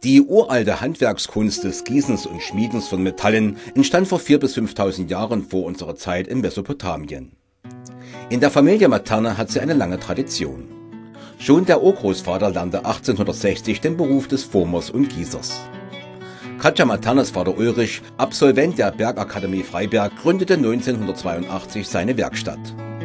Die uralte Handwerkskunst des Gießens und Schmiedens von Metallen entstand vor 4.000 bis 5.000 Jahren vor unserer Zeit in Mesopotamien. In der Familie Materne hat sie eine lange Tradition. Schon der Urgroßvater lernte 1860 den Beruf des Formers und Gießers. Katja Maternes Vater Ulrich, Absolvent der Bergakademie Freiberg, gründete 1982 seine Werkstatt.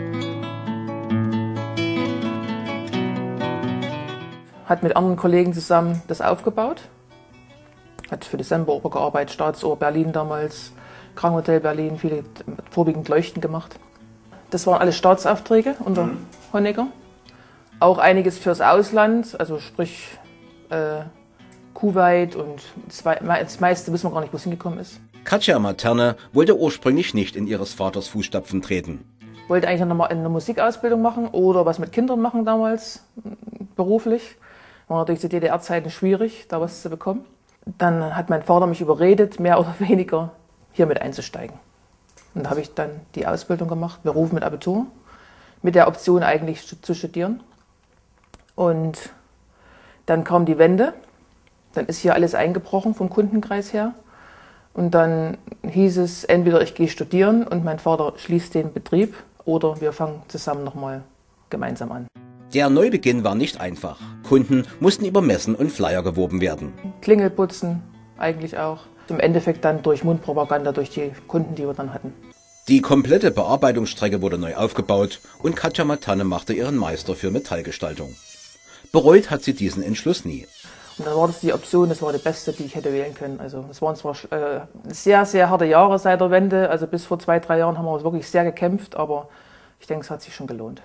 Hat mit anderen Kollegen zusammen das aufgebaut. Hat für die Semperoper gearbeitet, Staatsoper Berlin damals, Krankenhotel Berlin, viele vorwiegend Leuchten gemacht. Das waren alles Staatsaufträge unter Honecker. Auch einiges fürs Ausland, also sprich Kuwait, und das meiste wissen wir gar nicht, wo es hingekommen ist. Katja Materne wollte ursprünglich nicht in ihres Vaters Fußstapfen treten. Wollte eigentlich noch mal eine Musikausbildung machen oder was mit Kindern machen damals, beruflich. War natürlich zu DDR-Zeiten schwierig, da was zu bekommen. Dann hat mein Vater mich überredet, mehr oder weniger hier mit einzusteigen. Und da habe ich dann die Ausbildung gemacht, Beruf mit Abitur, mit der Option eigentlich zu studieren. Und dann kam die Wende, dann ist hier alles eingebrochen vom Kundenkreis her. Und dann hieß es, entweder ich gehe studieren und mein Vater schließt den Betrieb oder wir fangen zusammen nochmal gemeinsam an. Der Neubeginn war nicht einfach. Kunden mussten über Messen und Flyer geworben werden. Klingelputzen eigentlich auch. Im Endeffekt dann durch Mundpropaganda, durch die Kunden, die wir dann hatten. Die komplette Bearbeitungsstrecke wurde neu aufgebaut und Katja Materne machte ihren Meister für Metallgestaltung. Bereut hat sie diesen Entschluss nie. Und dann war das die Option, das war die beste, die ich hätte wählen können. Also es waren zwar sehr, sehr harte Jahre seit der Wende, also bis vor 2, 3 Jahren haben wir wirklich sehr gekämpft, aber ich denke, es hat sich schon gelohnt.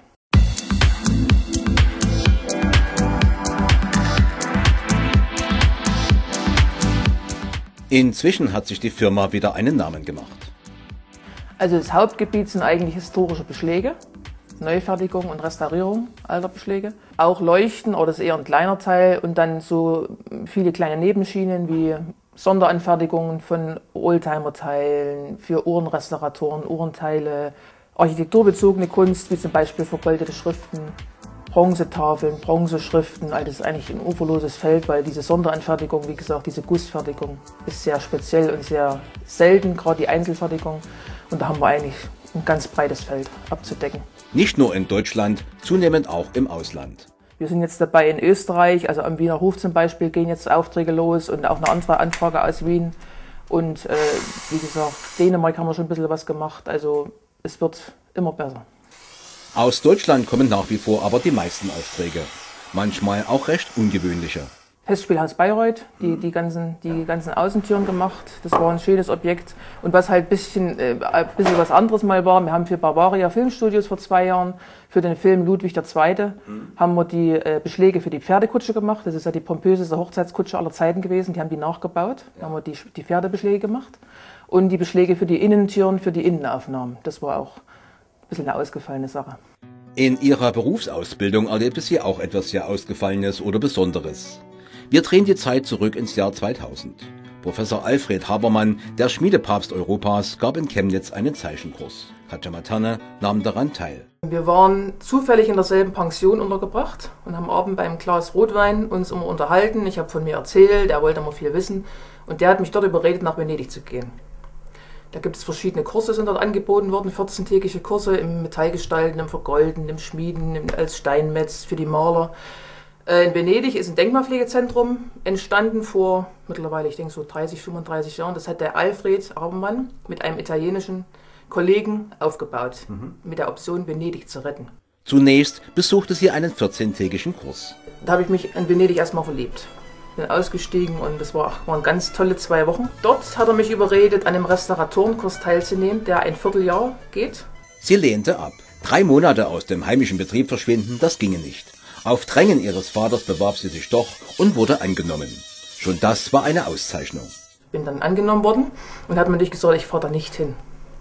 Inzwischen hat sich die Firma wieder einen Namen gemacht. Also das Hauptgebiet sind eigentlich historische Beschläge, Neufertigung und Restaurierung alter Beschläge. Auch Leuchten, aber das ist eher ein kleiner Teil, und dann so viele kleine Nebenschienen wie Sonderanfertigungen von Oldtimer-Teilen für Uhrenrestauratoren, Uhrenteile, architekturbezogene Kunst, wie zum Beispiel vergoldete Schriften, Bronzetafeln, Bronzeschriften. All das ist eigentlich ein uferloses Feld, weil diese Sonderanfertigung, wie gesagt, diese Gussfertigung ist sehr speziell und sehr selten, gerade die Einzelfertigung. Und da haben wir eigentlich ein ganz breites Feld abzudecken. Nicht nur in Deutschland, zunehmend auch im Ausland. Wir sind jetzt dabei in Österreich, also am Wiener Hof zum Beispiel gehen jetzt Aufträge los und auch eine andere Anfrage aus Wien. Und wie gesagt, Dänemark haben wir schon ein bisschen was gemacht, also es wird immer besser. Aus Deutschland kommen nach wie vor aber die meisten Aufträge. Manchmal auch recht ungewöhnliche. Festspielhaus Bayreuth, die ganzen Außentüren gemacht. Das war ein schönes Objekt. Und was halt ein bisschen was anderes mal war, wir haben für Bavaria Filmstudios vor 2 Jahren, für den Film Ludwig II., haben wir die Beschläge für die Pferdekutsche gemacht. Das ist ja die pompöseste Hochzeitskutsche aller Zeiten gewesen. Die haben die nachgebaut. Da haben wir die Pferdebeschläge gemacht. Und die Beschläge für die Innentüren, für die Innenaufnahmen. Das war auch ein bisschen eine ausgefallene Sache. In ihrer Berufsausbildung erlebte sie auch etwas sehr Ausgefallenes oder Besonderes. Wir drehen die Zeit zurück ins Jahr 2000. Professor Alfred Habermann, der Schmiedepapst Europas, gab in Chemnitz einen Zeichenkurs. Katja Materne nahm daran teil. Wir waren zufällig in derselben Pension untergebracht und haben abends beim Glas Rotwein uns immer unterhalten. Ich habe von mir erzählt, er wollte immer viel wissen, und der hat mich dort überredet, nach Venedig zu gehen. Da gibt es verschiedene Kurse, sind dort angeboten worden, 14-tägige Kurse im Metallgestalten, im Vergolden, im Schmieden, als Steinmetz für die Maler. In Venedig ist ein Denkmalpflegezentrum entstanden vor mittlerweile, ich denke so 30, 35 Jahren. Das hat der Alfred Habermann mit einem italienischen Kollegen aufgebaut, mit der Option, Venedig zu retten. Zunächst besuchte sie einen 14-tägigen Kurs. Da habe ich mich in Venedig erstmal verliebt. Bin ausgestiegen und das waren ganz tolle 2 Wochen. Dort hat er mich überredet, an einem Restauratorenkurs teilzunehmen, der ein Vierteljahr geht. Sie lehnte ab. 3 Monate aus dem heimischen Betrieb verschwinden, das ginge nicht. Auf Drängen ihres Vaters bewarb sie sich doch und wurde angenommen. Schon das war eine Auszeichnung. Bin dann angenommen worden und hat mir nicht gesagt, ich fahre da nicht hin.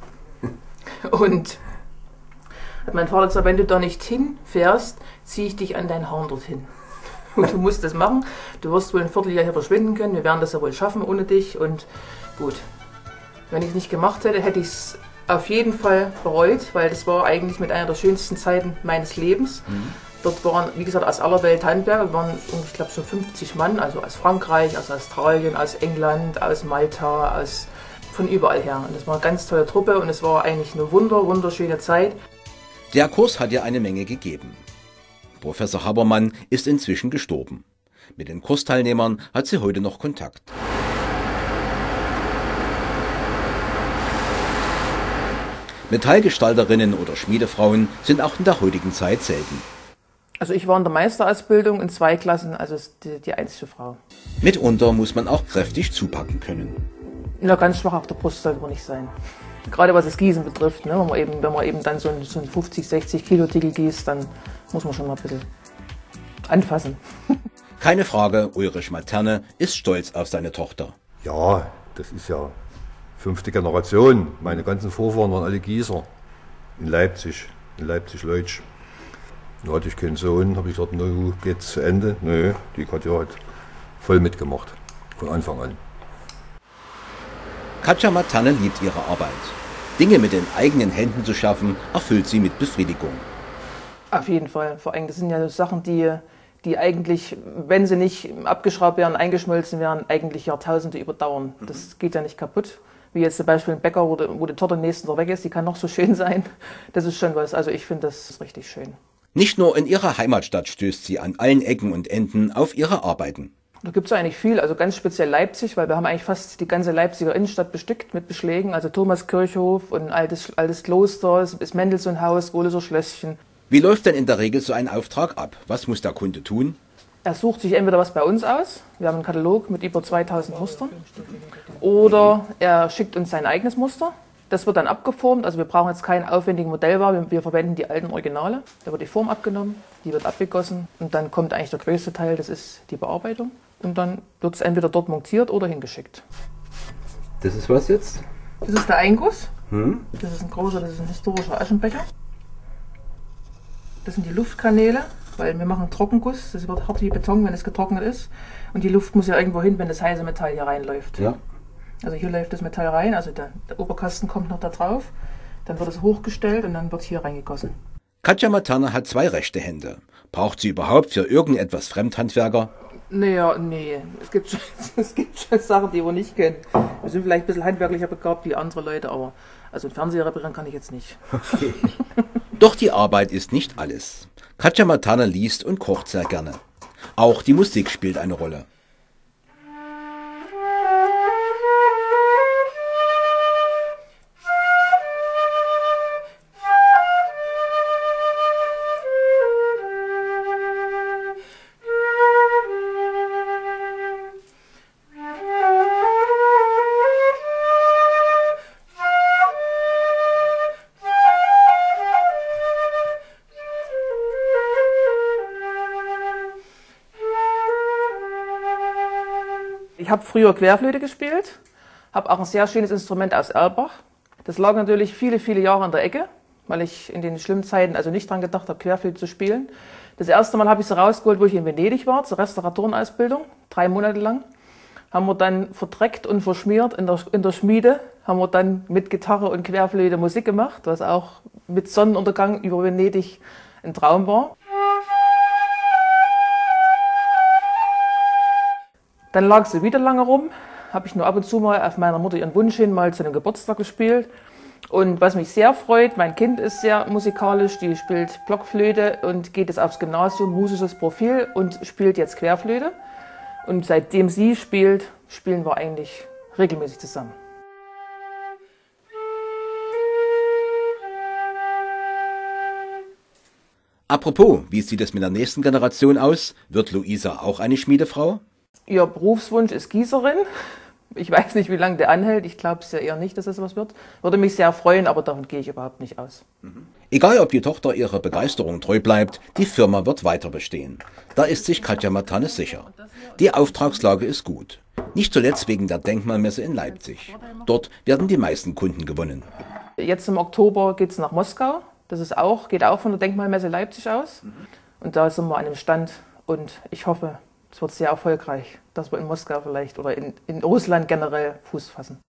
Und hat mein Vater gesagt, wenn du da nicht hinfährst, ziehe ich dich an deinen Haaren dorthin. Und du musst das machen. Du wirst wohl ein Vierteljahr hier verschwinden können. Wir werden das ja wohl schaffen ohne dich. Und gut, wenn ich es nicht gemacht hätte, hätte ich es auf jeden Fall bereut, weil das war eigentlich mit einer der schönsten Zeiten meines Lebens. Dort waren, wie gesagt, aus aller Welt Handwerker. Wir waren, ich glaube, so 50 Mann, also aus Frankreich, aus Australien, aus England, aus Malta, von überall her. Und das war eine ganz tolle Truppe und es war eigentlich eine wunderschöne Zeit. Der Kurs hat ihr eine Menge gegeben. Professor Habermann ist inzwischen gestorben. Mit den Kursteilnehmern hat sie heute noch Kontakt. Metallgestalterinnen oder Schmiedefrauen sind auch in der heutigen Zeit selten. Also ich war in der Meisterausbildung in 2 Klassen, also die einzige Frau. Mitunter muss man auch kräftig zupacken können. Ja, ganz schwach auf der Brust sollte man nicht sein. Gerade was das Gießen betrifft, ne? Wenn man eben dann so einen 50, 60 Kilo Tickel gießt, dann muss man schon mal ein bisschen anfassen. Keine Frage, Ulrich Materne ist stolz auf seine Tochter. Ja, das ist ja 5. Generation. Meine ganzen Vorfahren waren alle Gießer. In Leipzig-Leutsch. Da hatte ich keinen Sohn, habe ich gesagt, no, geht's zu Ende. Nö, die hat ja halt voll mitgemacht, von Anfang an. Katja Materne liebt ihre Arbeit. Dinge mit den eigenen Händen zu schaffen, erfüllt sie mit Befriedigung. Auf jeden Fall. Vor allem, das sind ja Sachen, die eigentlich, wenn sie nicht abgeschraubt wären, eingeschmolzen wären, eigentlich Jahrtausende überdauern. Das geht ja nicht kaputt. Wie jetzt zum Beispiel ein Bäcker, wo die Torte nächsten Tag weg ist, die kann noch so schön sein. Das ist schon was. Also ich finde das richtig schön. Nicht nur in ihrer Heimatstadt stößt sie an allen Ecken und Enden auf ihre Arbeiten. Da gibt es eigentlich viel, also ganz speziell Leipzig, weil wir haben eigentlich fast die ganze Leipziger Innenstadt bestückt mit Beschlägen. Also Thomaskirchhof und altes Kloster, das Mendelssohn-Haus, Wohleser Schlösschen. Wie läuft denn in der Regel so ein Auftrag ab? Was muss der Kunde tun? Er sucht sich entweder was bei uns aus, wir haben einen Katalog mit über 2000 Mustern, oder er schickt uns sein eigenes Muster. Das wird dann abgeformt, also wir brauchen jetzt keinen aufwendigen Modellbau, wir verwenden die alten Originale. Da wird die Form abgenommen, die wird abgegossen und dann kommt eigentlich der größte Teil, das ist die Bearbeitung. Und dann wird es entweder dort montiert oder hingeschickt. Das ist was jetzt? Das ist der Einguss, das ist ein historischer Aschenbecher. Das sind die Luftkanäle, weil wir machen Trockenguss, das wird hart wie Beton, wenn es getrocknet ist. Und die Luft muss ja irgendwo hin, wenn das heiße Metall hier reinläuft. Ja. Also hier läuft das Metall rein, also der Oberkasten kommt noch da drauf, dann wird es hochgestellt und dann wird hier reingegossen. Katja Materne hat 2 rechte Hände. Braucht sie überhaupt für irgendetwas Fremdhandwerker? Naja, nee, es gibt schon Sachen, die wir nicht können. Wir sind vielleicht ein bisschen handwerklicher begabt wie andere Leute, aber also einen Fernseher reparieren kann ich jetzt nicht. Okay. Doch die Arbeit ist nicht alles. Katja Materne liest und kocht sehr gerne. Auch die Musik spielt eine Rolle. Ich habe früher Querflöte gespielt, habe auch ein sehr schönes Instrument aus Erlbach. Das lag natürlich viele Jahre in der Ecke, weil ich in den schlimmen Zeiten also nicht daran gedacht habe, Querflöte zu spielen. Das erste Mal habe ich sie rausgeholt, wo ich in Venedig war, zur Restauratorenausbildung, 3 Monate lang. Haben wir dann verdreckt und verschmiert in der Schmiede, haben wir dann mit Gitarre und Querflöte Musik gemacht, was auch mit Sonnenuntergang über Venedig ein Traum war. Dann lag sie wieder lange rum, habe ich nur ab und zu mal auf meiner Mutter ihren Wunsch hin mal zu einem Geburtstag gespielt. Und was mich sehr freut, mein Kind ist sehr musikalisch, die spielt Blockflöte und geht jetzt aufs Gymnasium, musisches Profil und spielt jetzt Querflöte. Und seitdem sie spielt, spielen wir eigentlich regelmäßig zusammen. Apropos, wie sieht es mit der nächsten Generation aus? Wird Luisa auch eine Schmiedefrau? Ihr Berufswunsch ist Gießerin. Ich weiß nicht, wie lange der anhält. Ich glaube es ja eher nicht, dass es was wird. Würde mich sehr freuen, aber davon gehe ich überhaupt nicht aus. Egal, ob die Tochter ihrer Begeisterung treu bleibt, die Firma wird weiter bestehen. Da ist sich Katja Materne sicher. Die Auftragslage ist gut. Nicht zuletzt wegen der Denkmalmesse in Leipzig. Dort werden die meisten Kunden gewonnen. Jetzt im Oktober geht es nach Moskau. Geht auch von der Denkmalmesse Leipzig aus. Und da sind wir an dem Stand und ich hoffe, es wird sehr erfolgreich, dass wir in Moskau vielleicht oder in Russland generell Fuß fassen.